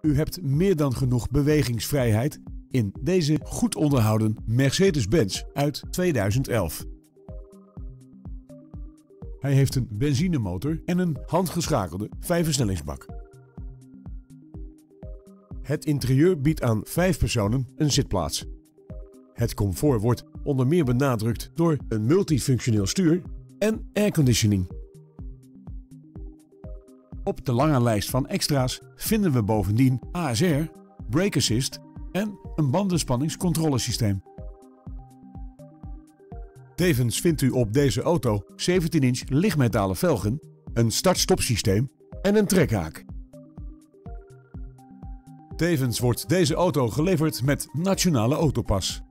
U hebt meer dan genoeg bewegingsvrijheid in deze goed onderhouden Mercedes-Benz uit 2011. Hij heeft een benzinemotor en een handgeschakelde 5-versnellingsbak. Het interieur biedt aan 5 personen een zitplaats. Het comfort wordt onder meer benadrukt door een multifunctioneel stuur en airconditioning. Op de lange lijst van extra's vinden we bovendien ASR, brake assist en een bandenspanningscontrolesysteem. Tevens vindt u op deze auto 17-inch lichtmetalen velgen, een start-stop systeem en een trekhaak. Tevens wordt deze auto geleverd met Nationale Autopas.